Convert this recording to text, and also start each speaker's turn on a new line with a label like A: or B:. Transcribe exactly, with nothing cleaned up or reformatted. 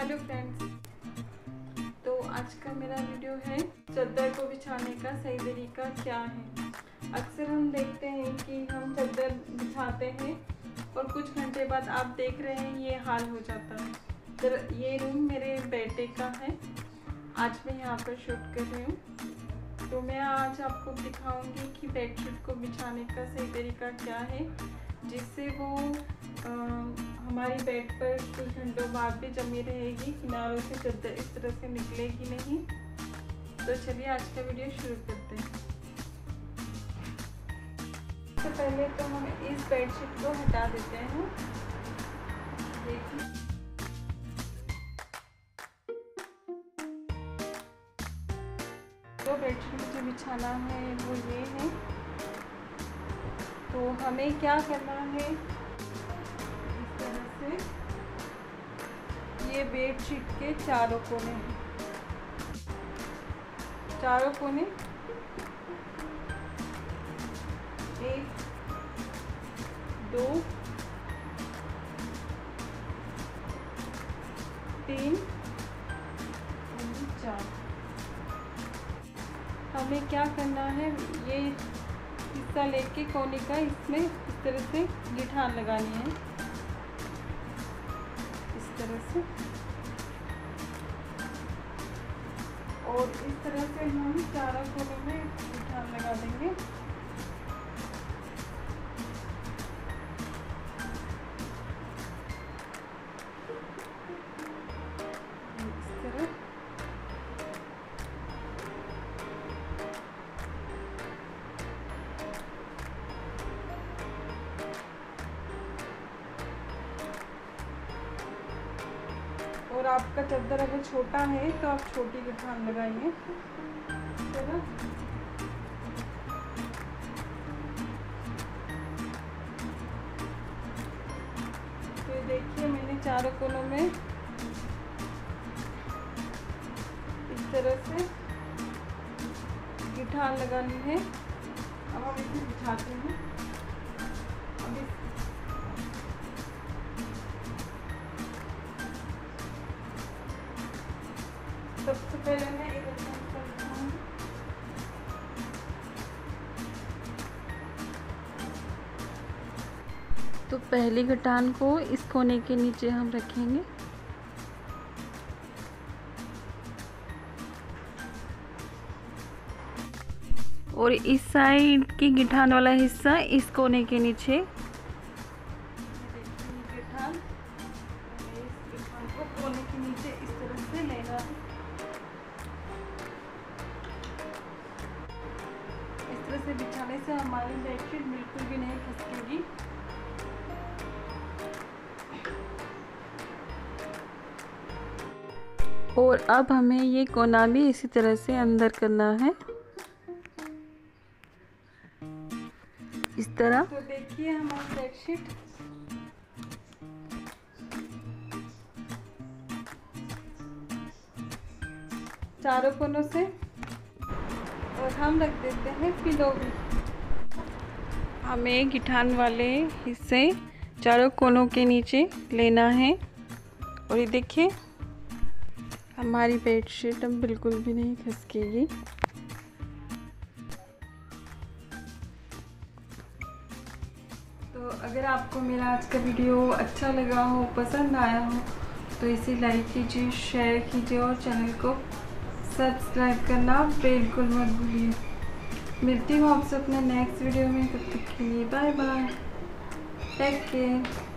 A: Hello friends, तो आज का मेरा वीडियो है चादर को बिछाने का सही तरीका क्या है। अक्सर हम देखते हैं कि हम चादर बिछाते हैं और कुछ घंटे बाद आप देख रहे हैं ये हाल हो जाता है। तो ये रूम मेरे बेटे का है, आज मैं यहाँ पर शूट कर रही हूँ। तो मैं आज आपको दिखाऊंगी कि बेडशीट को बिछाने का सही तरीका क्या है, जिससे वो आ, हमारी बेड पर कुछ घंटों बाद भी जमी रहेगी, किनारों से चादर इस तरह से निकलेगी नहीं। तो चलिए आज का वीडियो शुरू करते हैं। सबसे पहले तो हम इस बेडशीट को हटा देते हैं। देखिए, जो बेडशीट मुझे बिछाना है वो ये है। तो हमें क्या करना है, इस तरह से ये बेडशीट के चारों कोने हैं, चारों कोने एक दो तीन चार। हमें क्या करना है, ये हिस्सा लेके कोने का इसमें इस तरह से गिठान लगानी है, इस तरह से। और इस तरह से हम चारों कोने में गिठान लगा देंगे। इस तरह और आपका चादर अगर छोटा है तो आप छोटी गिठान लगाइए। तो देखिए, मैंने चारों कोनों में इस तरह से गिठान लगानी है। अब हम इसे बिछाते हैं। अब इस सबसे पहले मैं इधर तो पहली गिठान को इस कोने के नीचे हम रखेंगे। और इस साइड की गिठान वाला हिस्सा इस कोने के नीचे। गिठान इस गिठान को कोने के नीचे इस तरह से लेना है। इस तरह से बिछाने से हमारी बेडशीट बिल्कुल भी नहीं खसकेगी। और अब हमें ये कोना भी इसी तरह से अंदर करना है, इस तरह। तो देखिए हमारी बेडशीट चारों कोनों से, और हम रख देते हैं पिलो भी। हमें गिठान वाले हिस्से चारों कोनों के नीचे लेना है। और ये देखिए हमारी बेडशीट अब बिल्कुल भी नहीं खसकेगी। तो अगर आपको मेरा आज का वीडियो अच्छा लगा हो, पसंद आया हो, तो इसे लाइक कीजिए, शेयर कीजिए और चैनल को सब्सक्राइब करना बिल्कुल मत भूलिए। मिलती हूँ आपसे अपने नेक्स्ट वीडियो में, तब तक के लिए बाय बाय, टेक केयर।